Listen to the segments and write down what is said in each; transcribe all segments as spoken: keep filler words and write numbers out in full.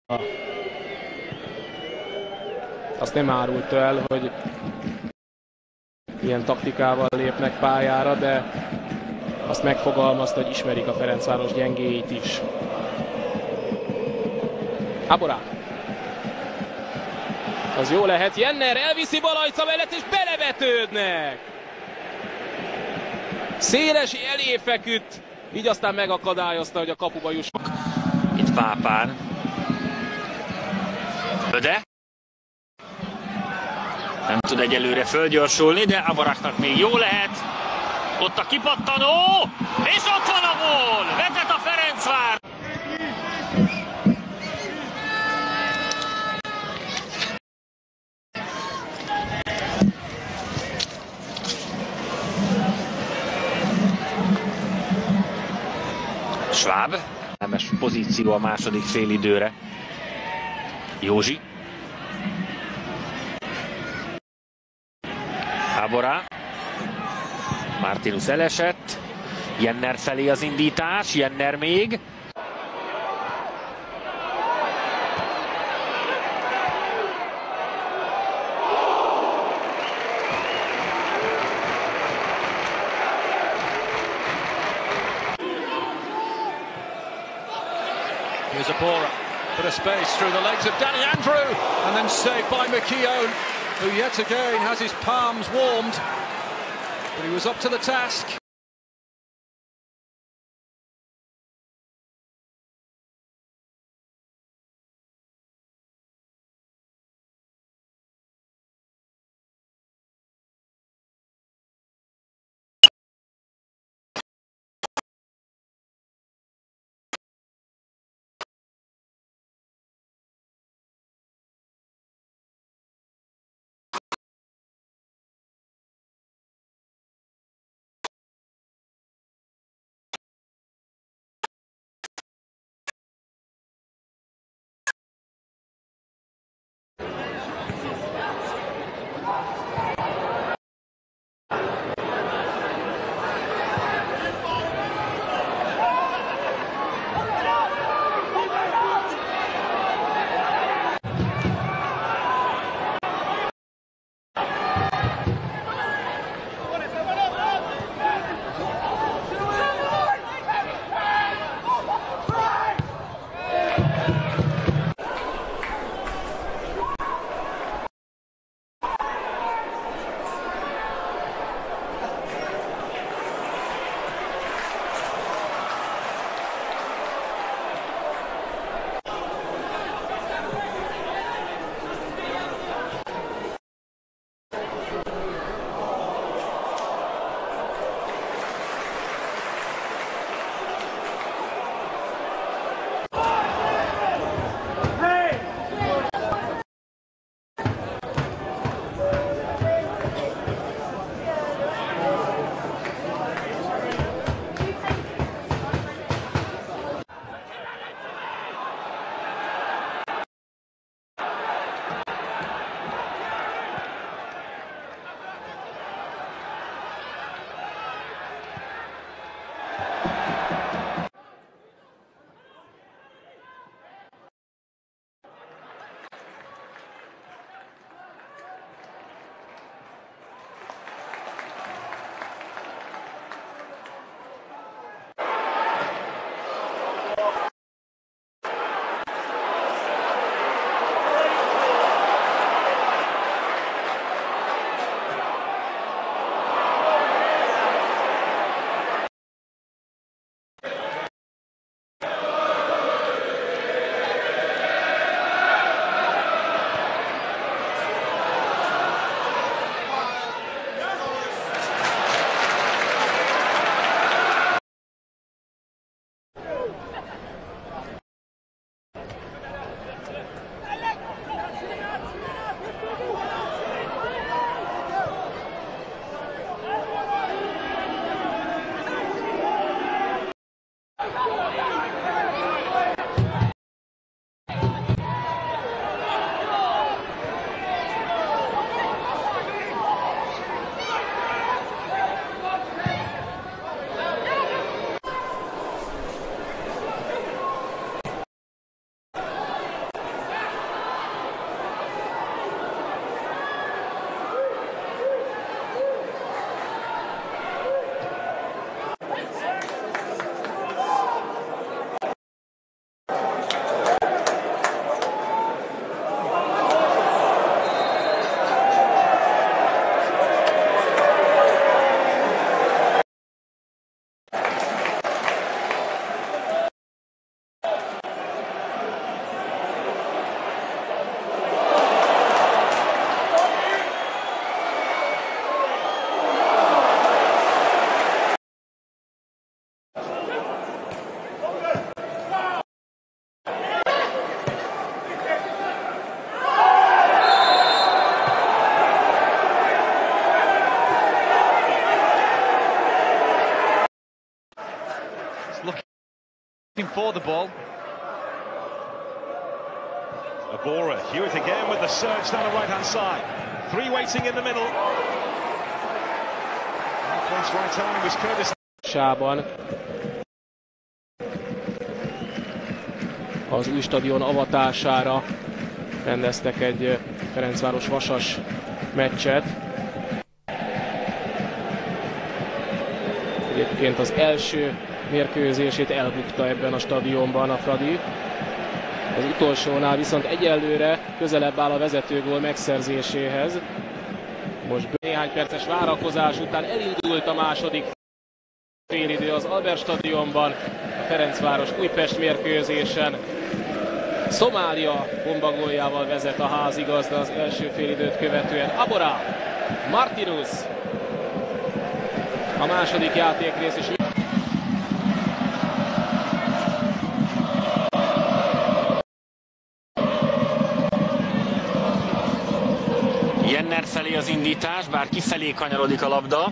Azt nem árult el, hogy ilyen taktikával lépnek pályára, de azt megfogalmazta, hogy ismerik a Ferencváros gyengéit is. Aborah. Az jó lehet, Jenner elviszi Balajca mellett és belevetődnek! Szélesi elé feküdt, így aztán megakadályozta, hogy a kapuba jusson. Itt Pápán. De nem tud egyelőre fölgyorsulni, de Aborahnak még jó lehet. Ott a kipattanó, és ott van a gól! Vezet a Ferencváros! Schwab, nemes pozíció a második félidőre. Józsi. Aborah. Martinus elesett. Jenner felé az indítás. Jenner még. Here's Aborah, bit of space through the legs of Danny Andrew, and then saved by McKeown, who yet again has his palms warmed, but he was up to the task. for the ball. Aborah, Hewitt again with the surge down the right-hand side. Three waiting in the middle. Close right time was Curtis. Sában az új stadion avatására rendeztek egy Ferencváros-Vasas meccset. Egyébként az első mérkőzését elbukta ebben a stadionban a Fradi. Az utolsónál viszont egyelőre közelebb áll a vezetőgól megszerzéséhez. Most néhány perces várakozás után elindult a második félidő az Albert stadionban, a Ferencváros Újpest mérkőzésen. Szomália bombagóljával vezet a házigazda az első félidőt követően. Aborah, Martinus. A második játékrész is. Jenner felé az indítás, bár kifelé kanyarodik a labda.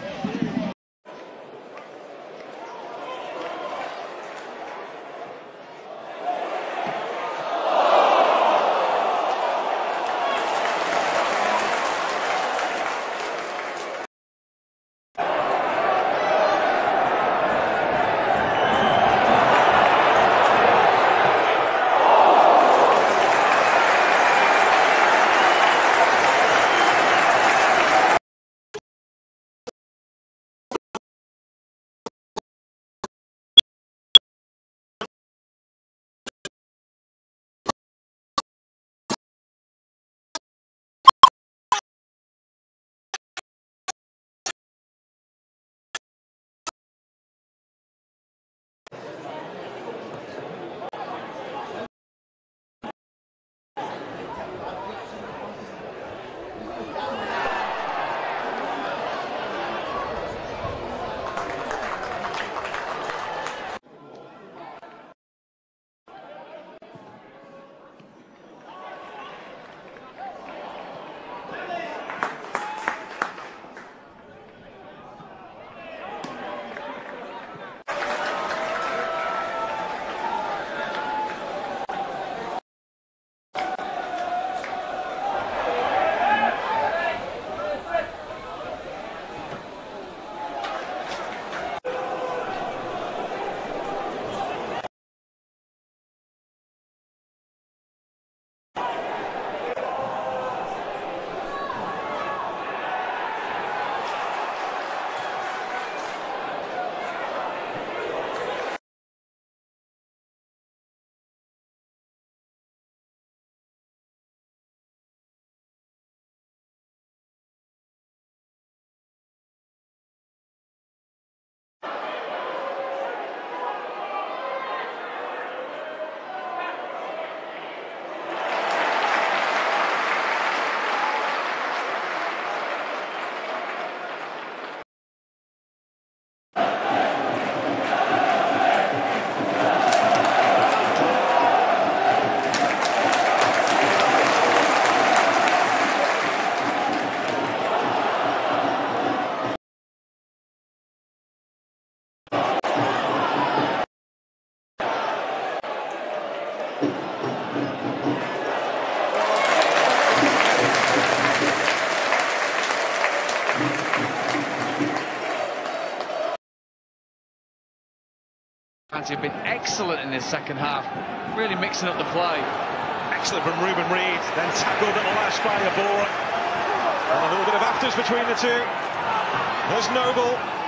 Have been excellent in this second half, really mixing up the play. Excellent from Ruben Reid, then tackled at the last by Aborah. And a little bit of afters between the two. There's Noble.